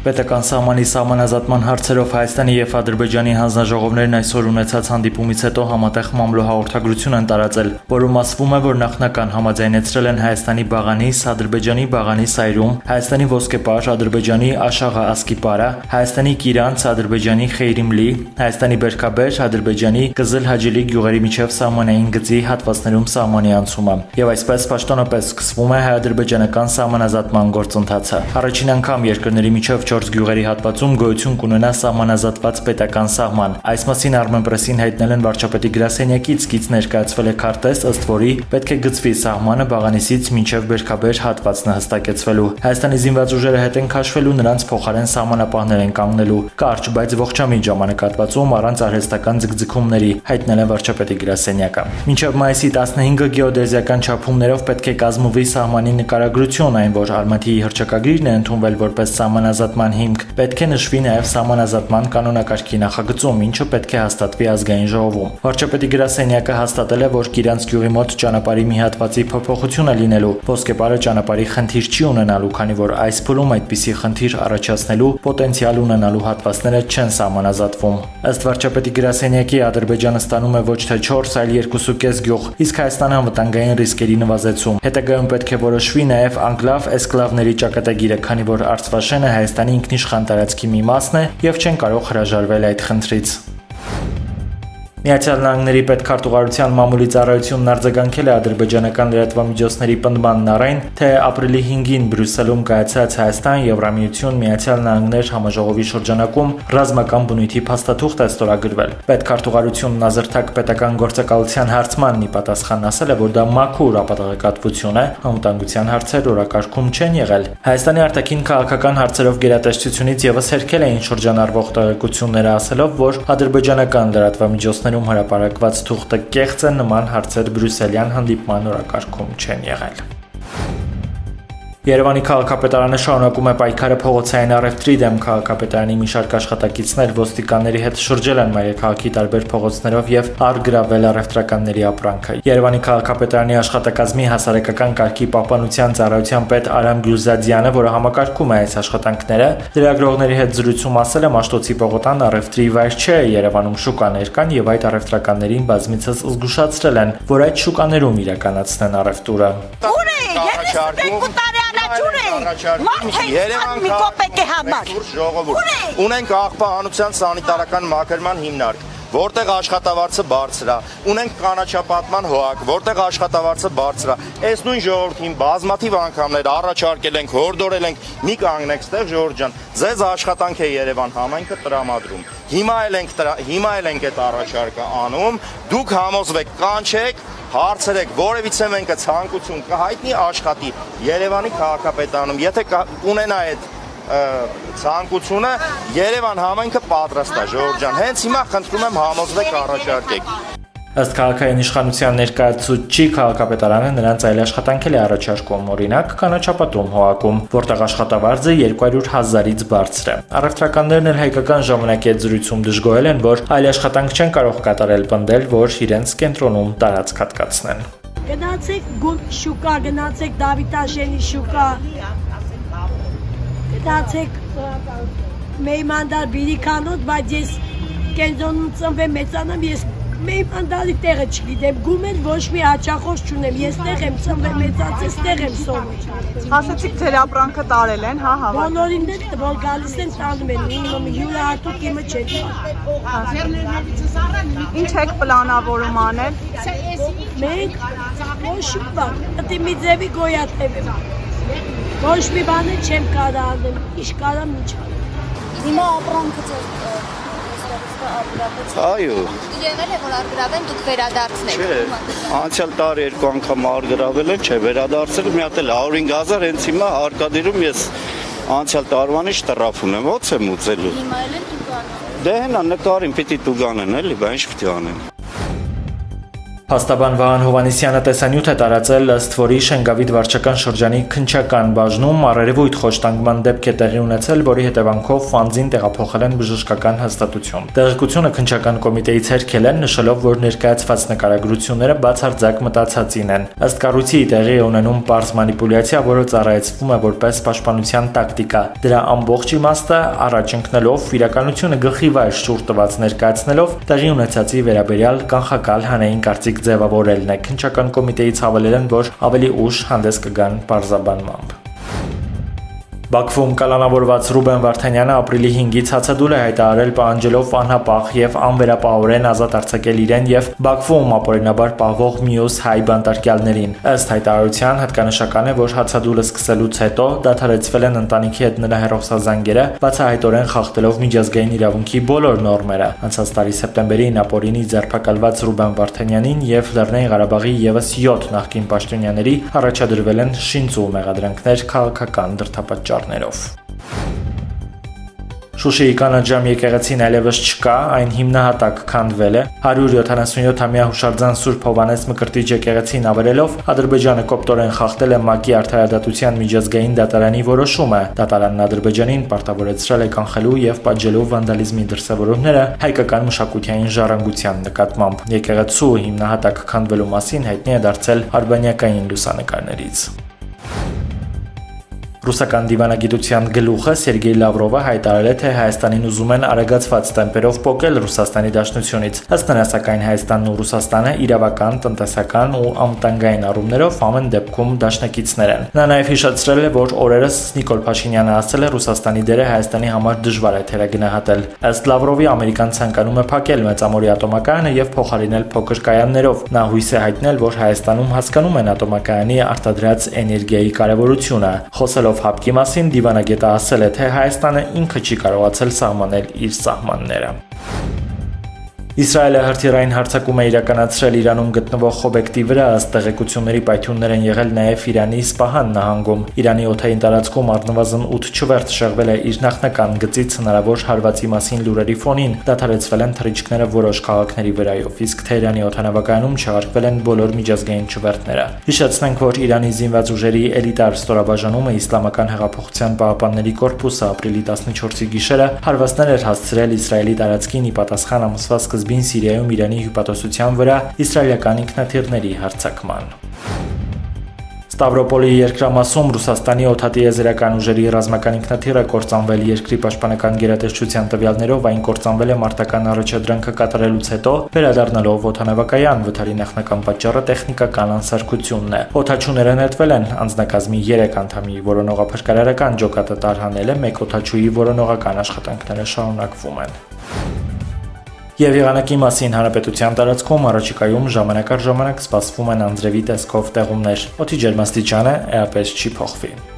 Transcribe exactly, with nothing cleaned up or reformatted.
Պետական սահմանի սահմանազատման հարցերով Հայաստանի և Ադրբեջանի հանձնաժողովներն այսօր ունեցած հանդիպումից հետո համատեղ մամլո հաղորդագրություն են տարածել, որում ասվում է, որ նախնական համաձայնեցրել են Հայաստանի Բաղանիս, Ադրբեջանի Բաղանիս այրում, Հայաստանի Ոսկեպար, Ադրբեջանի Աշաղա Ասկիպարա, Հայաստանի Կիրանց, Ադրբեջանի Խեյրիմլի, Հայաստանի Բերքաբեր, Ադրբեջանի Կզլ Հաջելի գյուղերի միջև սահմանային գծի հատվածներում սահմանի անցումը, եւ այսպես պաշտոնապես սկսվում է հայ-ադրբեջանական սահմանազատման գործընթացը։ Առաջին անգամ երկրների միջև չորս գյուղերի հատվածում գոյություն կունենա սահմանազատված պետական սահման։ Այս մասին Armenpress-ին հայտնել են վարչապետի գրասենյակից, գիծ ներկայացվել է քարտեզ, ըստ որի պետք է գծվի սահմանը Բաղանիսից մինչև Բերքաբեր հատվածն հստակեցվելու։ Հայաստանի զինված ուժերը հետ են քաշվելու, նրանց փոխարեն սահմանապահներ են կանգնելու։ Կարճ, բայց ողջամիտ ժամանակահատվածում առանց արհեստական ձգձգումների, հայտնել է վարչապետի գրասենյակը։ Մինչև մայիսի տասնհինգը գեոդեզիական չափումներով պետք է կազմվի սահմանի նկարագրություն, այն որ Արմաթիի հռչակագրիրն է ընդունվել որպես սահմանազատման հիմք, պետք է նշվի նաև սահմանազատման կանոնակարգի նախագծում, ինչը պետք է հաստատվի ազգային ժողովում։ Վարչապետի գրասենյակը հաստատել է, որ Կիրանց գյուղի մոտ ճանապարհի մի հատվածի փոփոխություն է լինելու, Ոսկեպարը ճանապարհի խնդիր չի ունենալու, քանի որ այս փուլում այդպիսի խնդիր առաջացնելու պոտենցիալ ունենալու հատվածները չեն սահմանազատվում։ Ըստ վարչապետի գրասենյակի Ադրբեջանը ստանում է ոչ թե չորս, այլ երկուսուկես գյուղ, իսկ Հայաստանը անվտանգային ռիսկերի նվազեցում։ Հետագայում պետք է որոշվի նաև անկլավ էսկլավների ճակատագիրը, քանի որ Արցվաշենը Հայաստանի ինքնիշխան տարածքի մի մասն է եւ չեն կարող հրաժարվել այդ խնդրից։ Միացյալ Նահանգների պետքարտուղարության մամուլի ծառայությունն արձագանքել է ադրբեջանական լրատվամիջոցների պնդմանն առայն, թե ապրիլի հինգին Բրյուսելում կայացած Հայաստան-Եվրամիություն Միացյալ Նահանգներ համաժողովի շրջանակում ռազմական բնույթի փաստաթուղթ է ստորագրվել։ Պետքարտուղարությունն ազրթակ պետական գործակալության հարցմանն ի պատասխան ասել է, որ դա մաքուր ապատեղեկատվություն է, անվտանգության հարցեր օրակարգում չեն եղել։ Հայաստանի արտաքին քաղաքական հարցերով գերատեսչությունից եւս հերքել էին շրջանառվող տեղեկությունները, ասելով, որ ադրբեջանական լրատվամիջոցները հրապարակված թուղթը կեղծ է, նման հարցեր բրյուսելյան հանդիպման օրակարգում չեն եղել։ Երևանի քաղաքապետարանը շարունակում է պայքարը փողոցային առևտրի դեմ։ Քաղաքապետարանի մի շարք աշխատակիցներ ոստիկանների հետ շրջել են մայրաքաղաքի տարբեր փողոցներով եւ առգրավել առևտրականների ապրանքը։ Երևանի քաղաքապետարանի աշխատակազմի հասարակական կարգի պահպանության ծառայության պետ Արամ Գյուլզադյանը, որը համակարգում է այս աշխատանքները, լրագրողների հետ զրույցում ասել է, Մաշտոցի պողոտան առևտրի վայր չէ, Երևանում շուկաներ կան եւ այդ առևտրականներին բազմիցս զգուշացրել են, որ այդ շուկաներում իրականացնեն առևտուրը։ Երևան մի կոպեկ է համար։ Ունենք աղբահանության սանիտարական մաքրման հիմնարկ, որտեղ աշխատավարձը բարձր է, ունենք կանաչապատման հոակ, որտեղ աշխատավարձը բարձր է։ Այս նույն ժողովրդին բազմաթիվ անգամներ առաջարկել ենք, հորդորել ենք, մի կանգնեք ստեղ ժողովուրդ ջան, ձեզ աշխատանք է Երևան համայնքը տրամադրում։ Հիմա էլ ենք հիմա էլ ենք այդ առաջարկը անում, դուք համոզվեք, կանչեք, հարցրեք, որևիցե մենք ցանկություն կհայտնի աշխատի Երևանի քաղաքապետարանում, եթե ունենա այդ ցանկությունը, Երևան համայնքը պատրաստ է, ժողովուրդ ջան, հենց հիմա խնդրում եմ համոզվեք, առաջարկեք։ Ըստ քաղաքային իշխանության ներկայացուցչի քաղաքապետարանը նրանց այլ աշխատանքել է առաջարկում, օրինակ կանաչապատում հողակում, որտեղ աշխատավարձը երկու հարյուր հազարից բարձր է։ Առևտրականներն էլ հայկական ժամանակի հետ զրույցում դժգոհել են, որ այլ աշխատանք չեն կարող կատարել, պնդել, որ իրենց կենտրոնում տարածք հատկացնեն։ Գնացեք Գում շուկա, գնացեք Դավիթաշենի շուկա, գնացեք Մեյմանդար Բիրիքանոց, բայց ես կենտրոնում ծնվեմ, մեծանամ, ես Մեյմանդարի տեղը չգիտեմ, գումեր ոչ մի հաճախորդ չունեմ, ես տեղ եմ ծնվել, մեծացել, տեղ եմ սովորել։ Ասացիք ձեր ապրանքը տարել են, հա, հավատում։ Բոլորին էլ որ գալիս են տանում են, իմը յուրահատուկ իմը չէ։ Ինչ եք պլանավորում անել։ Մենք ոչ բան, դի մի ձևի գոյատևեմ։ Ոչ մի բան չեմ կարող անել, ինչ կարամ ինչ անեմ։ Հիմա ապրանքը ձեր Այո։ Եղել է, որ արգրավեն դուք վերադարձնեք։ Չէ, անցյալ տարի երկու անգամ արգրավել են, չէ, վերադարձել մի հատ էլ հարյուր հինգ հազար, հենց հիմա Արկադիրում ես անցյալ տարվանից տրաֆ ունեմ, ո՞ց եմ ուծելու։ Հիմա էլ են տուգան։ Դե հենա նկարին պիտի տուգանեն էլի, բա ինչ պիտի անեմ։ Փաստաբան Վահան Հովհաննիսյանը տեսանյութ է տարածել, ըստ որի Շենգավիթ վարչական շրջանի քննչական բաժնում առերևույթ խոշտանգման դեպք է տեղի ունեցել, որի հետևանքով ֆանձին տեղափոխել են բժշկական հաստատություն։ Տեղեկությունը քննչական կոմիտեից հերքել են, նշելով, որ ներկայացված նկարագրությունները բացարձակ մտածածին են։ Ըստ կառույցի տեղի է ունենում պարզ մանիպուլյացիա, որը ծառայեցվում է որպես պաշտպանության տակտիկա։ Դրա ամբողջ իմաստը առաջ ընկնելով, իրականությունը գլխի վայր շուռ տված ներկայացնելով, տեղի ունեցածի վերաբերյալ կանխակալ հանրային կարծիք ձևավորելն է։ Քննչական կոմիտեից հավելել են, որ ավելի ուշ հանդես կգան պարզաբանմամբ։ Բաքվում կալանավորված Ռուբեն Վարդանյանը ապրիլի հինգից հացադուլ է հայտարարել պահանջելով անհապաղ եւ անվերապահորեն ազատ արձակել իրեն եւ Բաքվում ապօրինաբար պահվող մյուս հայ բանտարկյալներին։ Ըստ հայտարարության հատկանշական է, որ հացադուլը սկսելուց հետո դադարեցվել են ընտանիքի հետ նրա հեռախոսազանգերը, բացահայտորեն խախտելով միջազգային իրավունքի բոլոր նորմերը։ Անցած տարի սեպտեմբերին ապօրինի ձերբակալված Ռուբեն Վարդանյանին եւ Լեռնային Ղարաբաղի եւս յոթ նախկին պաշտոնյաների առաջադրվել են շինծու մեղադրանքներ քաղաքական դրդապատճառներով։ Շուշիի կանաչժամ եկեղեցին այլևս չկա, այն հիմնահատակ քանդվել է։ հարյուր յոթանասունյոթամյա հուշարձան Սուրբ Հովհաննես Մկրտիչ եկեղեցին ավերելով Ադրբեջանը կոպտորեն խախտել է ՄԱԿ-ի արդարադատության միջազգային դատարանի որոշումը։ Դատարանն Ադրբեջանին պարտավորեցրել է կանխելու եւ պատժելու վանդալիզմի դրսևորումները հայկական մշակութային ժառանգության նկատմամբ։ Եկեղեցու հիմնահատակ քանդվելու մասին հայտնի է դարձել արբանյակային լուսանկարներից։ Ռուսական դիվանագիտության գլուխը Սերգեյ Լավրովը հայտարարել է, թե Հայաստանին ուզում են արագացված տեմպերով պոկել Ռուսաստանի Դաշնությունից։ Ըստ նրա, սակայն Հայաստանն ու Ռուսաստանը իրավական, տնտեսական ու անվտանգային առումներով ամեն դեպքում դաշնակիցներ են։ Նա նաև հիշեցրել է, որ օրերս Նիկոլ Փաշինյանը ասել է, Ռուսաստանի դերը Հայաստանի համար դժվար է թերագնահատել։ Ըստ Լավրովի, Ամերիկան ցանկանում է փակել մեծամորի ատոմակայանը եւ փոխարինել փոքր կայաններով։ Նա հույս է հայտնել, որ Հայաստանում հասկանում են ատոմակայանի արտադրած էներգիայի կարեւորությունը։ Խոսելով հապկի մասին դիվանագետը ասել է, թե Հայաստանը ինքը չի կարողացել սահմանել իր սահմանները։ Իսրայելը հրթիռային հարձակում է իրականացրել Իրանում գտնվող օբյեկտի վրա, ըստ տեղեկությունների պայթյուններ են եղել նաև Իրանի Իսպահան նահանգում։ Իրանի օդային տարածքում առնվազն ութ չվերթ շեղվել է իր նախնական գծից հնարավոր հարվածի մասին լուրերի ֆոնին, դադարեցվել են թռիչքները որոշ քաղաքների վրայով, իսկ Թեհրանի օդանավակայանում չեղարկվել են բոլոր միջազգային չվերթները։ Հիշեցնենք, որ Իրանի զինված ուժերի էլիտար ստորաբաժանումը Իսլամական հեղափոխության պահապանների կորպուսը ապրիլի տասնչորսի գիշերը հարվածներ էր հասցրել Իսրայելի տարածքին ի պատասխան ամսվա սկզբին Սիրիայում Իրանի հյուպատոսության վրա իսրայելական ինքնաթիռների հարձակման։ Ստավրոպոլի երկրամասում Ռուսաստանի օդատիեզերական ուժերի ռազմական ինքնաթիռը կործանվել երկրի պաշտպանական գերատեսչության տվյալներով այն կործանվել է մարտական առաջադրանքը կատարելուց հետո վերադառնալով օդանավակայան, վթարի նախնական պատճառը տեխնիկական անսարքությունն է։ Օդաչուները նետվել են, անձնակազմի երեք անդամի որոնողափրկարարական ջոկատը տարհանել է, մեկ օդաչուի որոնողական աշխատանքները շարունակվում են։ Եվ եղանակի մասին հանրապետության տարածքում առաջիկայում ժամանակ առ ժամանակ սպասվում են անձրևի տեսքով տեղումներ։ Օդի ջերմաստիճանը էապես չի փոխվի։